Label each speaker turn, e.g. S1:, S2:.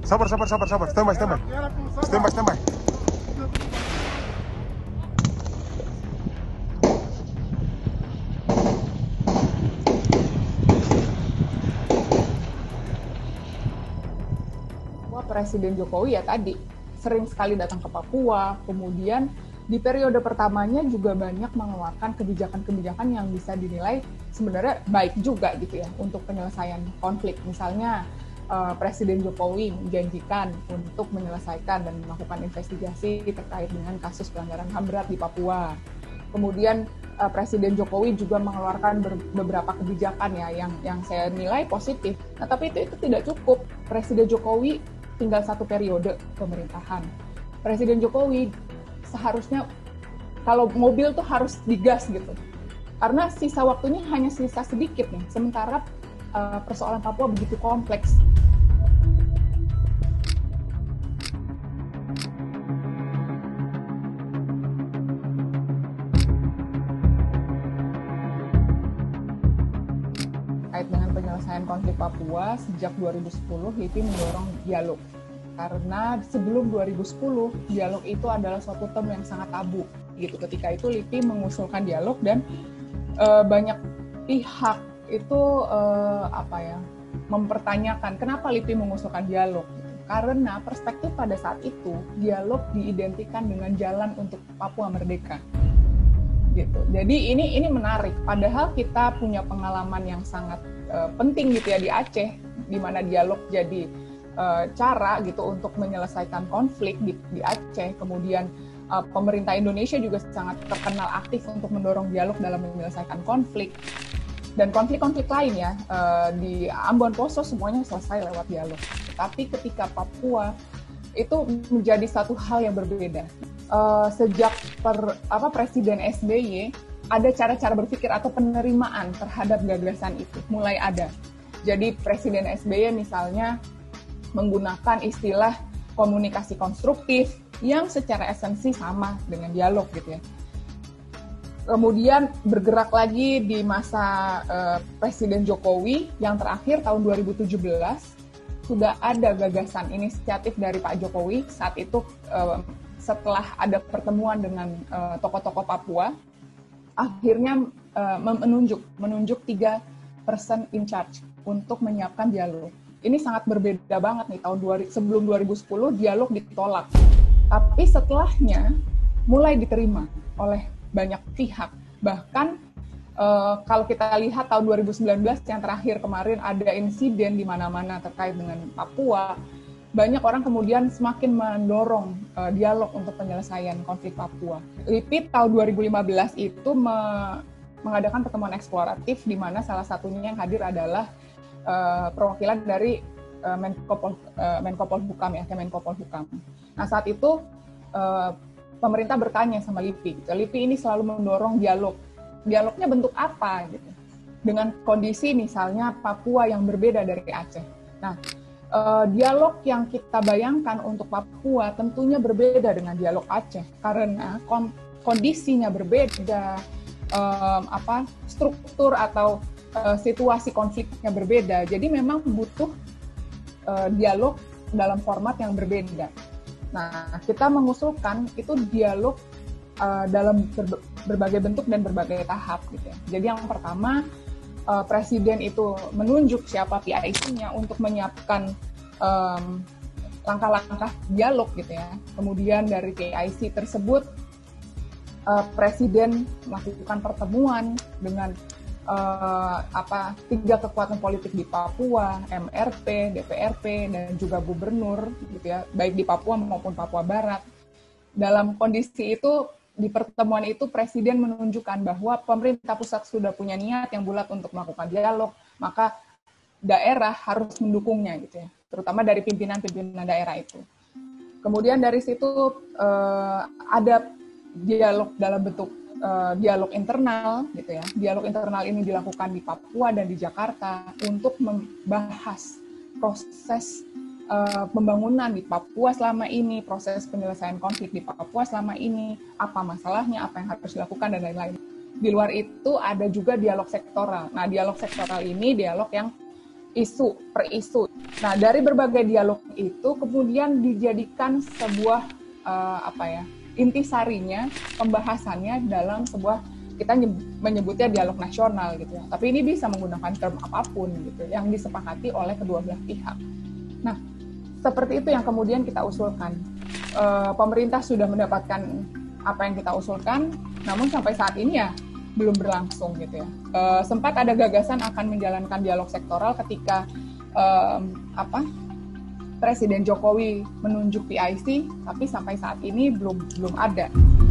S1: Sabar, sabar, sabar, sabar. Standby, standby. Standby, standby.
S2: Presiden Jokowi ya tadi sering sekali datang ke Papua, kemudian di periode pertamanya juga banyak mengeluarkan kebijakan-kebijakan yang bisa dinilai sebenarnya baik juga gitu ya untuk penyelesaian konflik. Misalnya Presiden Jokowi menjanjikan untuk menyelesaikan dan melakukan investigasi terkait dengan kasus pelanggaran HAM berat di Papua. Kemudian Presiden Jokowi juga mengeluarkan beberapa kebijakan ya yang saya nilai positif. Nah, tapi itu tidak cukup. Presiden Jokowi tinggal 1 periode pemerintahan. Presiden Jokowi seharusnya kalau mobil tuh harus digas gitu. Karena sisa waktunya hanya sisa sedikit nih. Sementara persoalan Papua begitu kompleks. Terkait dengan penyelesaian konflik Papua, sejak 2010 LIPI mendorong dialog. Karena sebelum 2010, dialog itu adalah suatu term yang sangat tabu. Gitu. Ketika itu LIPI mengusulkan dialog dan banyak pihak itu mempertanyakan kenapa LIPI mengusulkan dialog. Karena perspektif pada saat itu, dialog diidentikan dengan jalan untuk Papua merdeka. Gitu. Jadi ini menarik. Padahal kita punya pengalaman yang sangat penting gitu ya di Aceh, di mana dialog jadi cara gitu untuk menyelesaikan konflik di Aceh. Kemudian pemerintah Indonesia juga sangat terkenal aktif untuk mendorong dialog dalam menyelesaikan konflik dan konflik-konflik lain ya di Ambon Poso semuanya selesai lewat dialog. Tapi ketika Papua itu menjadi satu hal yang berbeda. Sejak Presiden SBY ada cara-cara berpikir atau penerimaan terhadap gagasan itu mulai ada. Jadi Presiden SBY misalnya menggunakan istilah komunikasi konstruktif yang secara esensi sama dengan dialog gitu ya. Kemudian bergerak lagi di masa Presiden Jokowi yang terakhir tahun 2017 sudah ada gagasan inisiatif dari Pak Jokowi saat itu setelah ada pertemuan dengan tokoh-tokoh Papua, akhirnya menunjuk 3 person in charge untuk menyiapkan dialog. Ini sangat berbeda banget nih, sebelum 2010 dialog ditolak. Tapi setelahnya mulai diterima oleh banyak pihak. Bahkan kalau kita lihat tahun 2019 yang terakhir kemarin ada insiden di mana-mana terkait dengan Papua, banyak orang kemudian semakin mendorong dialog untuk penyelesaian konflik Papua. LIPI tahun 2015 itu mengadakan pertemuan eksploratif di mana salah satunya yang hadir adalah perwakilan dari Menko Polhukam ya, Kemenko Polhukam. Nah saat itu pemerintah bertanya sama LIPI, LIPI ini selalu mendorong dialog. Dialognya bentuk apa gitu? Dengan kondisi misalnya Papua yang berbeda dari Aceh. Nah dialog yang kita bayangkan untuk Papua tentunya berbeda dengan dialog Aceh karena kondisinya berbeda, struktur atau situasi konfliknya berbeda. Jadi memang butuh dialog dalam format yang berbeda. Nah, kita mengusulkan itu dialog dalam berbagai bentuk dan berbagai tahap gitu ya. Jadi yang pertama Presiden itu menunjuk siapa PIC-nya untuk menyiapkan langkah-langkah dialog gitu ya. Kemudian dari PIC tersebut Presiden melakukan pertemuan dengan 3 kekuatan politik di Papua, MRP, DPRP, dan juga gubernur gitu ya, baik di Papua maupun Papua Barat. Dalam kondisi itu di pertemuan itu Presiden menunjukkan bahwa pemerintah pusat sudah punya niat yang bulat untuk melakukan dialog, maka daerah harus mendukungnya gitu ya, terutama dari pimpinan-pimpinan daerah itu. Kemudian dari situ ada dialog dalam bentuk dialog internal gitu ya. Dialog internal ini dilakukan di Papua dan di Jakarta untuk membahas proses pembangunan di Papua selama ini, proses penyelesaian konflik di Papua selama ini, apa masalahnya, apa yang harus dilakukan, dan lain-lain. Di luar itu ada juga dialog sektoral. Nah, dialog sektoral ini dialog yang isu per isu. Nah, dari berbagai dialog itu kemudian dijadikan sebuah intisarinya, pembahasannya dalam sebuah, kita menyebutnya dialog nasional gitu ya. Tapi ini bisa menggunakan term apapun gitu yang disepakati oleh kedua belah pihak. Nah, seperti itu yang kemudian kita usulkan. Pemerintah sudah mendapatkan apa yang kita usulkan, namun sampai saat ini ya belum berlangsung gitu ya. Sempat ada gagasan akan menjalankan dialog sektoral ketika Presiden Jokowi menunjuk PIC, tapi sampai saat ini belum ada.